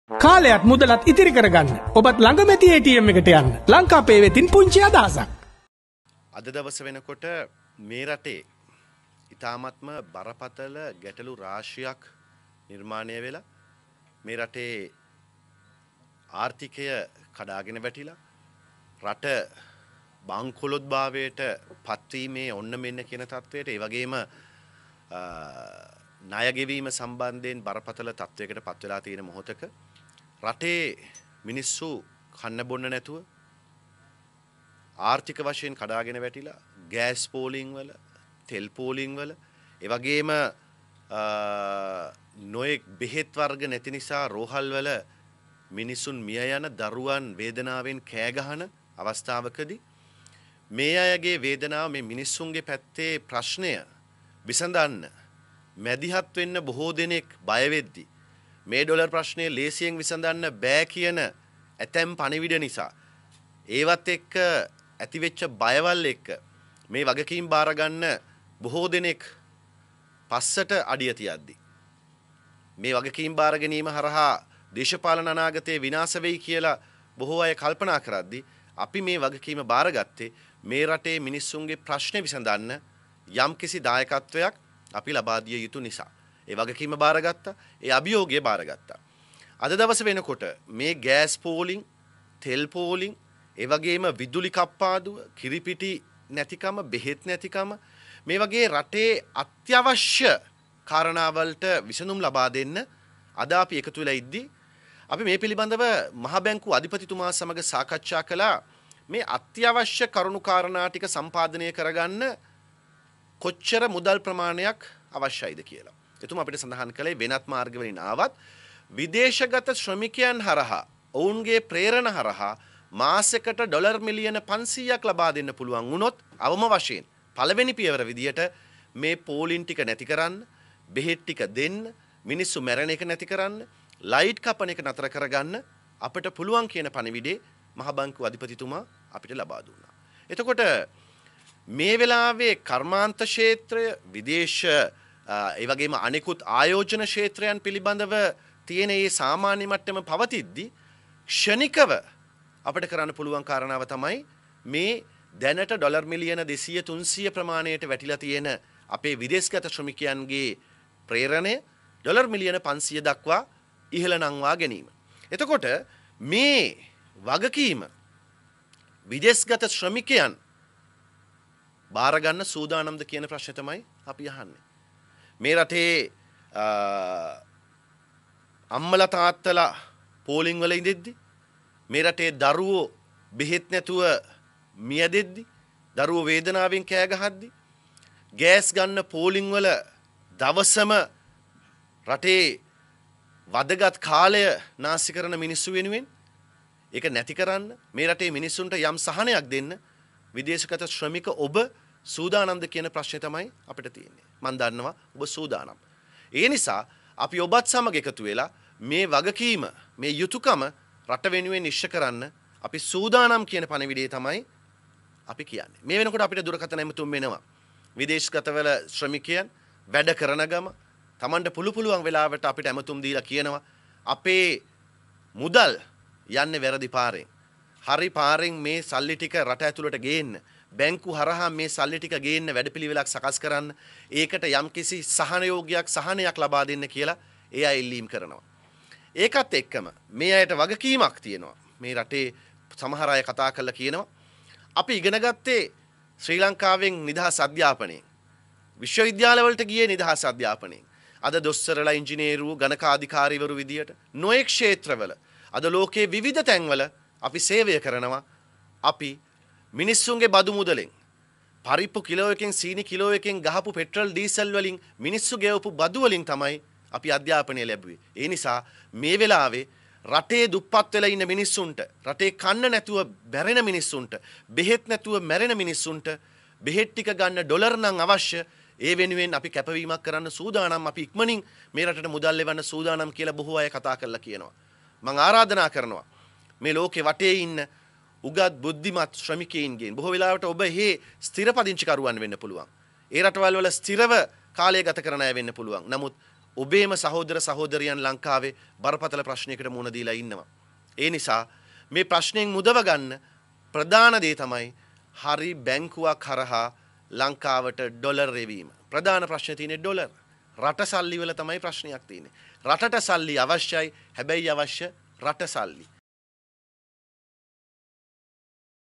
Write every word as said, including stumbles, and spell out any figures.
කාලයක් මුදලත් ඉතිරි කරගන්න ඔබත් ළඟම ඇති A T M එකට යන්න ලංකාපේ වෙතින් පුංචි අදහසක්. අද දවස වෙනකොට මේ රටේ ඉතාමත්ම බරපතල ගැටලු රාශියක් නිර්මාණය වෙලා මේ රටේ ආර්ථිකය කඩාගෙන වැටිලා රට බංකොලොත් භාවයට පත්වීමේ ඔන්න මෙන්න කියන තත්වයට ඒ වගේම ණය ගෙවීම සම්බන්ධයෙන් බරපතල තත්වයකට පත් වෙලා තියෙන මොහොතක රටේ මිනිස්සු කන්න බොන්න නැතුව ආර්ථික වශයෙන් කඩාගෙන වැටිලා ගෑස් පෝලිං වල තෙල් පෝලිං වල ඒ වගේම නොයෙක් බෙහෙත් වර්ග නැති නිසා රෝහල් වල මිනිසුන් මිය යන දරුවන් වේදනාවෙන් කෑ ගහන අවස්ථාවකදී මේ අයගේ වේදනාව මේ මිනිස්සුන්ගේ පැත්තේ ප්‍රශ්නය විසඳන්න මැදිහත් වෙන්න බොහෝ දෙනෙක් බය වෙද්දී මේ ඩොලර් ප්‍රශ්නය ලේසියෙන් විසඳන්න බෑ කියන ඇතැම් පණිවිඩ නිසා ඒවත් එක්ක ඇතිවෙච්ච බයවල් එක්ක මේ වගකීම් බාර ගන්න බොහෝ දෙනෙක් පස්සට අඩිය තියද්දී මේ වගකීම් බාර ගැනීම හරහා දේශපාලන අනාගතයේ විනාශ වෙයි කියලා බොහෝ අය කල්පනා කරද්දී අපි මේ වගකීම බාරගත්තේ මේ රටේ මිනිස්සුන්ගේ ප්‍රශ්න විසඳන්න යම්කිසි දායකත්වයක් අපි ලබා දිය යුතු නිසා ඒ වගකීම බාරගත්තා ඒ අභියෝගය බාරගත්තා. අද දවස වෙනකොට මේ ගෑස් පෝලිං තෙල් පෝලිං ඒ වගේම විදුලි කප්පාදුව කිරිපිටි නැතිකම බෙහෙත් නැතිකම මේ වගේ රටේ අත්‍යවශ්‍ය කාරණාවලට විසඳුම් ලබා දෙන්න අද අපි එකතු වෙලා ඉද්දී අපි මේ පිළිබඳව මහ බැංකුව අධිපතිතුමා සමග සාකච්ඡා කළා මේ අත්‍යවශ්‍ය කරුණු කාරණා ටික සම්පාදනය කරගන්න කොච්චර මුදල් ප්‍රමාණයක් අවශ්‍යයිද කියලා. එතුමා අපිට සඳහන් කළේ වෙනත් මාර්ග වලින් ආවත් විදේශගත ශ්‍රමිකයන් හරහා ඔවුන්ගේ ප්‍රේරණ හරහා මාසෙකට ඩොලර් මිලියන පන්සීයක් ලබා දෙන්න පුළුවන් වුණොත් අවම වශයෙන් පළවෙනි පියවර විදියට මේ පෝලින් ටික නැති කරන්න, බෙහෙත් ටික දෙන්න, මිනිස්සු මැරෙන එක නැති කරන්න, ලයිට් කපන එක නතර කරගන්න අපිට පුළුවන් කියන පණිවිඩේ මහ බැංකුව අධිපතිතුමා අපිට ලබා දුන්නා. එතකොට මේ වෙලාවේ කර්මාන්ත ක්ෂේත්‍රය විදේශ ඒ වගේම අනෙකුත් ආයෝජන ක්ෂේත්‍රයන් පිළිබඳව තියෙන මේ සාමාන්‍ය මට්ටම පවතිද්දී ක්ෂණිකව අපිට කරන්න පුළුවන් කාරණාව තමයි මේ දැනට ඩොලර් මිලියන දෙසිය තුන්සිය ප්‍රමාණයට වැටිලා තියෙන අපේ විදේශගත ශ්‍රමිකයන්ගේ ප්‍රේරණය ඩොලර් මිලියන පන්සිය දක්වා ඉහළ නංවා ගැනීම. එතකොට මේ වගකීම විදේශගත ශ්‍රමිකයන් බාර ගන්න සූදානම්ද කියන ප්‍රශ්නේ තමයි අපි අහන්නේ. මේ රටේ අම්මලා තාත්තලා පෝලිං වල ඉඳෙද්දි මේ රටේ දරුවෝ බෙහෙත් නැතුව මියදෙද්දි දරුවෝ වේදනාවෙන් කෑ ගහද්දි ගෑස් ගන්න පෝලිං වල දවසම රටේ වදගත් කාලය නාස්ති කරන මිනිස්සු වෙනුවෙන් ඒක නැති කරන්න මේ රටේ මිනිස්සුන්ට යම් සහනයක් දෙන්න විදේශගත ශ්‍රමික ඔබ සූදානම්ද කියන ප්‍රශ්නේ තමයි අපිට තියෙන්නේ. මම දන්නවා ඔබ සූදානම්. ඒ නිසා අපි ඔබත් සමග එකතු වෙලා මේ වගකීම මේ යුතුයකම රට වෙනුවෙන් ඉෂ්ට කරන්න අපි සූදානම් කියන පණිවිඩය තමයි අපි කියන්නේ. මේ වෙනකොට අපිට දුරකථන ඇමතුම් වෙනවා. විදේශගතවල ශ්‍රමිකයන් වැඩ කරන ගම Tamanට පුළු පුළුවන් වෙලාවට අපිට ඇමතුම් දීලා කියනවා අපේ මුදල් යන්නේ වැරදි පාරෙන්. හරි පාරෙන් මේ සල්ලි ටික රට ඇතුළට ගේන්න. බැංකු හරහා මේ සල්ලි ටික ගේන්න වැඩපිළිවෙලක් සකස් කරන්න. ඒකට යම්කිසි සහනයෝගයක් සහනයක් ලබා දෙන්න කියලා ඒ අය ඉල්ලීම් කරනවා. ඒකත් එක්කම මේ අයට වගකීමක් තියෙනවා. මේ රටේ සමහර අය කතා කරලා කියනවා අපි ඉගෙන ගත්තේ ශ්‍රී ලංකාවෙන් නිදහස් අධ්‍යාපනයෙන්. විශ්වවිද්‍යාලවලට ගියේ නිදහස් අධ්‍යාපනයෙන්. අද දොස්තරලා ඉංජිනේරු ගණකාධිකාරීවරු විදියට නොයෙක් ක්ෂේත්‍රවල අද ලෝකයේ විවිධ තැන්වල අපි සේවය කරනවා. අපි මිනිස්සුන්ගේ බදු මුදලෙන් පරිප්පු කිලෝ එකකින් සීනි කිලෝ එකකින් ගහපු පෙට්‍රල් ඩීසල් වලින් මිනිස්සු ගෙවපු බදු වලින් තමයි අපි අධ්‍යාපනය ලැබුවේ. ඒ නිසා මේ වෙලාවේ රටේ දුප්පත් වෙලා ඉන්න මිනිස්සුන්ට රටේ කන්න නැතුව බැරෙන මිනිස්සුන්ට බෙහෙත් නැතුව මැරෙන මිනිස්සුන්ට බෙහෙත් ටික ගන්න ඩොලර් නම් අවශ්‍ය. ඒ වෙනුවෙන් අපි කැපවීමක් කරන්න සූදානම්. අපි ඉක්මනින් මේ රටට මුදල් ලෙවන්න සූදානම් කියලා බොහෝ අය කතා කරලා කියනවා. මම ආරාධනා කරනවා මේ ලෝකේ වටේ ඉන්න උගත් බුද්ධිමත් ශ්‍රමිකයින්ගෙන් බොහෝ වෙලාවට ඔබ හේ ස්ථිර පදිංචිකරුවන් වෙන්න පුළුවන්. ඒ රටවල් වල ස්ථිරව කාලය ගත කරන අය වෙන්න පුළුවන්. නමුත් ඔබේම සහෝදර සහෝදරියන් ලංකාවේ බරපතල ප්‍රශ්නයකට මුහුණ දීලා ඉන්නවා. ඒ නිසා මේ ප්‍රශ්නයෙන් මුදව ගන්න ප්‍රධාන දේ තමයි හරි බැංකුවක් හරහා ලංකාවට ඩොලර් රැවීම. ප්‍රධාන ප්‍රශ්නේ තියෙන්නේ ඩොලර්. රට සල්ලි වල තමයි ප්‍රශ්නයක් තියෙන්නේ. රටට සල්ලි අවශ්‍යයි. හැබැයි අවශ්‍ය රට සල්ලි.